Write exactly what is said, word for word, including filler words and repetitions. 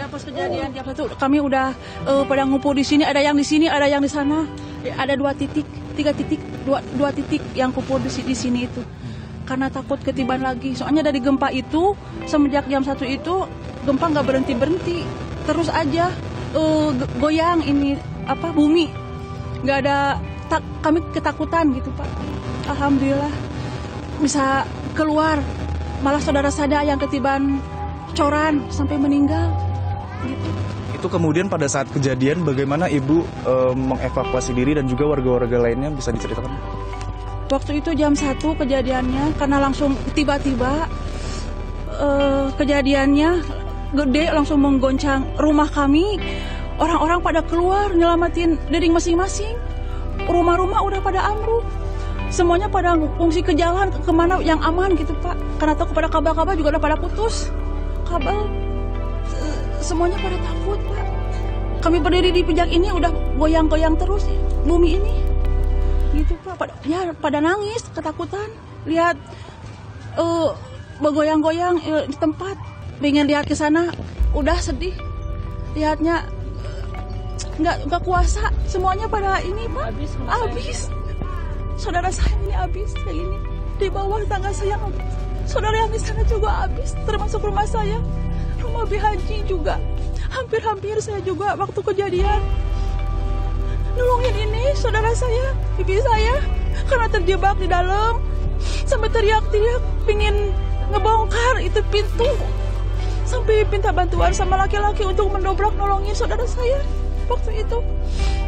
Ya pas kejadian jam satu kami udah uh, pada ngumpul di sini, ada yang di sini, ada yang di sana. Ada dua titik, tiga titik, dua, dua titik yang kumpul di, di sini itu. Karena takut ketiban lagi. Soalnya dari gempa itu semenjak jam satu itu gempa nggak berhenti-berhenti. Terus aja uh, goyang ini apa bumi. Nggak ada tak, kami ketakutan gitu, Pak. Alhamdulillah bisa keluar. Malah saudara saya yang ketiban coran sampai meninggal. Gitu. Itu kemudian pada saat kejadian bagaimana Ibu e, mengevakuasi diri dan juga warga-warga lainnya, bisa diceritakan? Waktu itu jam satu kejadiannya, karena langsung tiba-tiba e, kejadiannya gede langsung menggoncang rumah kami. Orang-orang pada keluar nyelamatin diri masing-masing. Rumah-rumah udah pada ambruk. Semuanya pada ngungsi ke jalan, kemana yang aman gitu, Pak. Karena tahu kepada kabel-kabel juga udah pada putus. Kabel semuanya pada takut, Pak. Kami berdiri di pijak ini udah goyang-goyang terus ya, bumi ini. Gitu, Pak. Pada, ya pada nangis, ketakutan. Lihat uh, bergoyang-goyang uh, di tempat. Pengen lihat ke sana, udah sedih. Lihatnya nggak nggak kuasa. Semuanya pada ini, Pak. Habis. Habis. Saudara saya ini habis kayak ini. Di bawah tangga saya habis. Saudara yang di sana juga habis, termasuk rumah saya. Rumah B Haji juga. Hampir-hampir saya juga waktu kejadian nolongin ini saudara saya, bibi saya, karena terjebak di dalam. Sampai teriak-teriak pingin ngebongkar itu pintu. Sampai minta bantuan sama laki-laki untuk mendobrak nolongin saudara saya waktu itu.